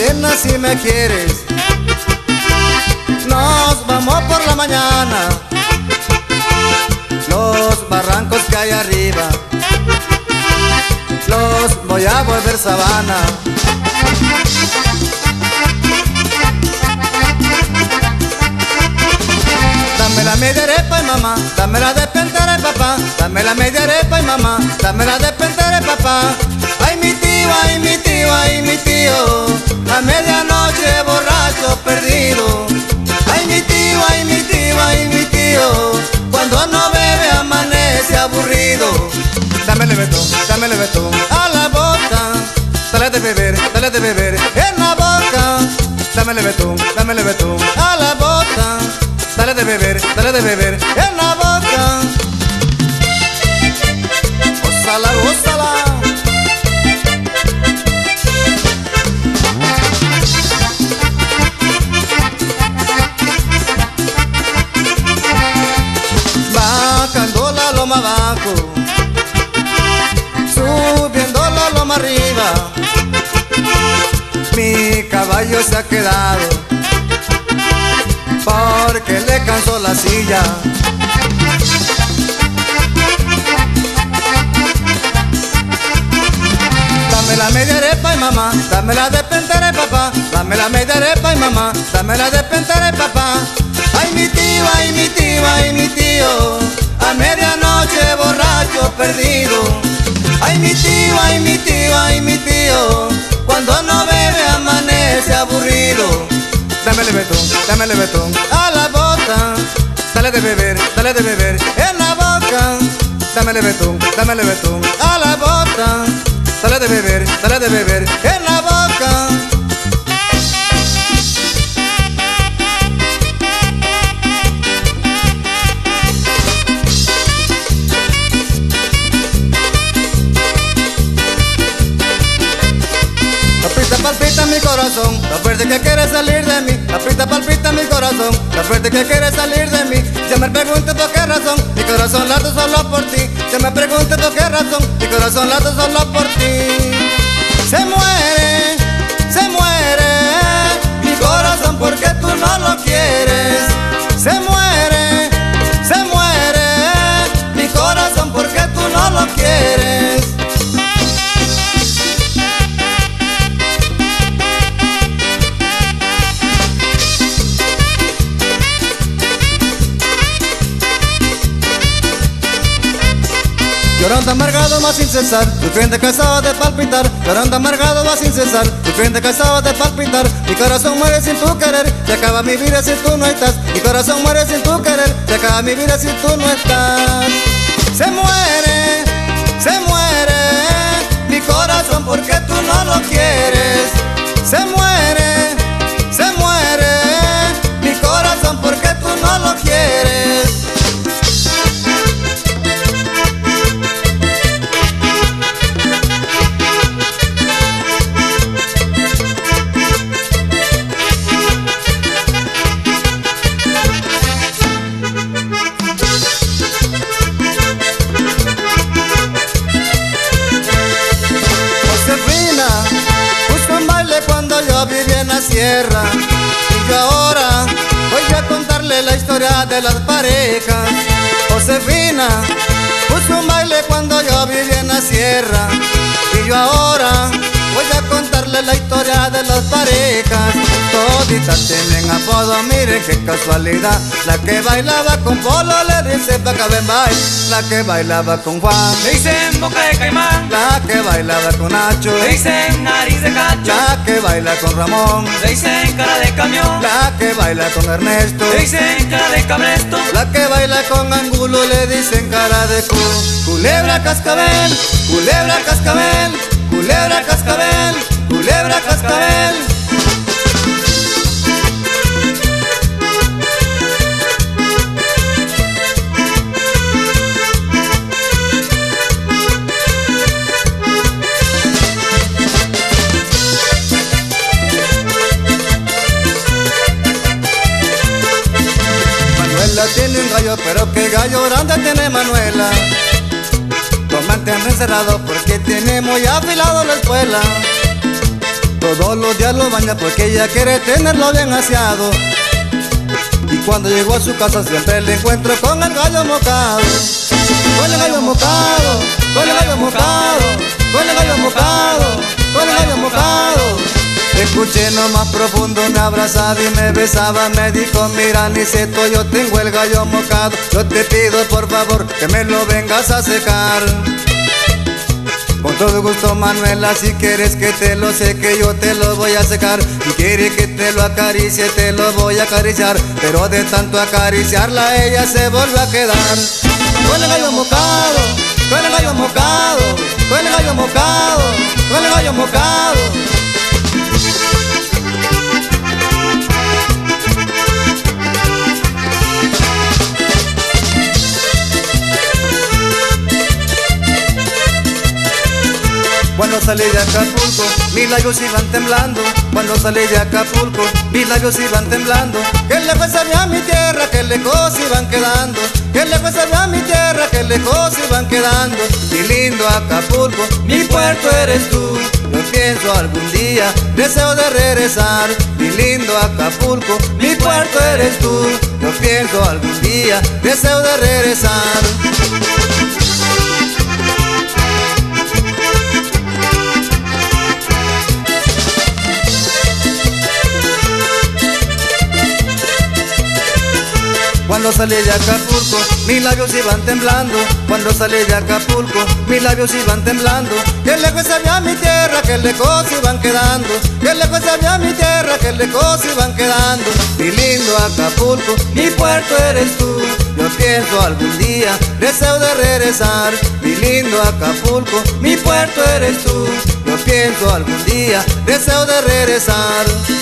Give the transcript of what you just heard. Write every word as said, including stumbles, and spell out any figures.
nena, si me quieres, nos vamos por la mañana, los barrancos que hay arriba los voy a volver sabana. Dame la media arepa y mamá, dame la de pentere papá, dame la media arepa y mamá, dame la de pentere papá. Ay mi tío, ay mi tío, ay mi tío, a medianoche borracho perdido. Ay mi tío, ay mi tío, ay mi tío, cuando no bebe amanece aburrido. Dámele betón, dámele betón a la boca, dale de beber, dale de beber en la boca. Dámele betón, dámele betón a la boca, dale de beber, dale de beber en la boca. Gózala, gózala. Bajando la loma abajo, subiendo la loma arriba, mi caballo se ha quedado porque le cansó la silla. Dame la media arepa y mamá, dame la de pentere papá, dame la media arepa y mamá, dame la de pentere papá. Ay mi tío, ay mi tío, ay mi tío, a medianoche borracho perdido. Ay mi tío, ay mi tío, ay mi tío, cuando no bebe amanece aburrido. Dámele betón, dámele betón a la bota, dale de beber, dale de beber en la boca. Dámele betón, dámele betón a la bota, dale de beber, dale de beber en la boca. Palpita, palpita mi corazón, la fuerte que quiere salir de mí. Palpita, palpita mi corazón, la fuerte que quiere salir de mí. Se me pregunta por qué razón, mi corazón late solo por ti. Se me pregunta por qué razón, mi corazón late solo por ti. Se muere, se muere mi corazón porque tú no lo quieres. Se muere, se muere mi corazón porque tú no lo quieres. Llorando amargado va sin cesar, sufriendo cansado de palpitar. Llorando amargado va sin cesar, sufriendo cansado de palpitar. Mi corazón muere sin tu querer, se acaba mi vida si tú no estás. Mi corazón muere sin tu querer, se acaba mi vida si tú no estás. Se muere, se muere mi corazón porque tú no lo quieres. Se muere, se muere mi corazón porque tú no lo quieres. Cuando yo viví en la sierra, y yo ahora voy a contarle la historia de las parejas. Josefina puso un baile cuando yo viví en la sierra, y yo ahora voy a contarle la historia de las parejas. Toditas tienen apodo, miren qué casualidad. La que bailaba con Polo le dice Paca ven bail. La que bailaba con Juan le dicen boca de caimán. La que bailaba con Nacho le dicen nariz de cacho. La que baila con Ramón le dicen cara de camión. La que baila con Ernesto le dicen cara de cabresto. La que baila con Angulo le dicen cara de cu. Culebra cascabel, culebra cascabel, culebra cascabel, culebra cascabel. Manuela tiene un gallo, pero qué gallo grande tiene Manuela. Lo mantiene encerrado porque tiene muy afilado la espuela. Todos los días lo baña porque ella quiere tenerlo bien aseado. Y cuando llegó a su casa siempre le encuentro con el gallo mocado. Con el gallo mocado, con el gallo mocado, con el gallo mocado, con el gallo mocado. Escuché lo más profundo, me abrazaba y me besaba. Me dijo, mira Niceto, yo tengo el gallo mocado. Yo te pido por favor que me lo vengas a secar. Con todo gusto Manuela, si quieres que te lo seque yo te lo voy a secar. Si quieres que te lo acaricie te lo voy a acariciar. Pero de tanto acariciarla ella se vuelve a quedar. Con el gallo mocado, con el gallo mocado, con el gallo mocado, con el gallo mocado. Cuando salí de Acapulco, mis labios iban temblando. Cuando salí de Acapulco, mis labios iban temblando. Que lejos sabía mi tierra, que lejos iban quedando. Que lejos sabía mi tierra, que lejos iban quedando. Mi lindo Acapulco, mi puerto eres tú. Yo pienso algún día, deseo de regresar. Mi lindo Acapulco, mi puerto eres tú. Yo pienso algún día, deseo de regresar. Cuando salí de Acapulco, mis labios iban temblando. Cuando salí de Acapulco, mis labios iban temblando. Que lejos sabía mi tierra, que lejos iban quedando. Que lejos sabía mi tierra, que lejos iban quedando. Mi lindo Acapulco, mi puerto eres tú. Yo pienso algún día, deseo de regresar. Mi lindo Acapulco, mi puerto eres tú. Yo pienso algún día, deseo de regresar.